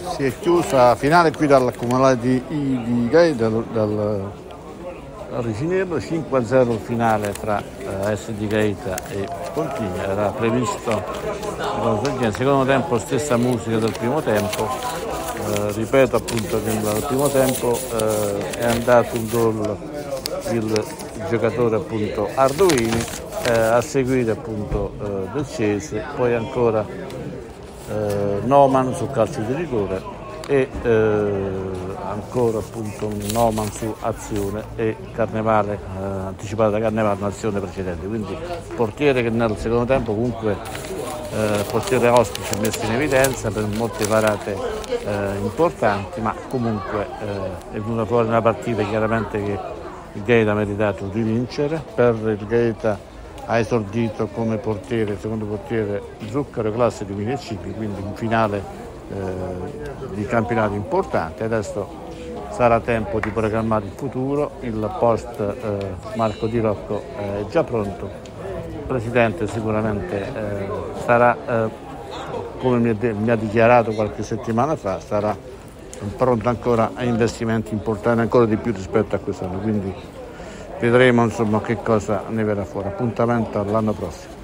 Si è chiusa finale qui dal comunale di Gaeta, dal Ricinello, 5-0 il finale tra SD Gaeta e Pontigna. Era previsto il secondo tempo, stessa musica del primo tempo. Ripeto appunto che nel primo tempo è andato un gol il giocatore appunto Arduini, a seguire appunto Del Cese, poi ancora Noman sul calcio di rigore e ancora appunto Noman su azione e Carnevale, anticipato da Carnevale un'azione precedente. Quindi portiere che nel secondo tempo comunque portiere Ospice messo in evidenza per molte parate importanti, ma comunque è venuta fuori una partita chiaramente che il Gaeta ha meritato di vincere. Per il Gaeta ha esordito come portiere, secondo portiere Zuccaro, classe 2005, quindi un finale di campionato importante. Adesso sarà tempo di programmare il futuro. Il post Marco Di Rocco è già pronto. Il presidente sicuramente sarà, come mi ha dichiarato qualche settimana fa, sarà pronto ancora a investimenti importanti, ancora di più rispetto a quest'anno. Quindi vedremo insomma che cosa ne verrà fuori. Appuntamento all'anno prossimo.